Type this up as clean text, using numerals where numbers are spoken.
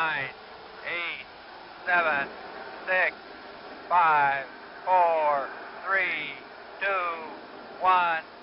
9, 8, 7, 6, 5, 4, 3, 2, 1.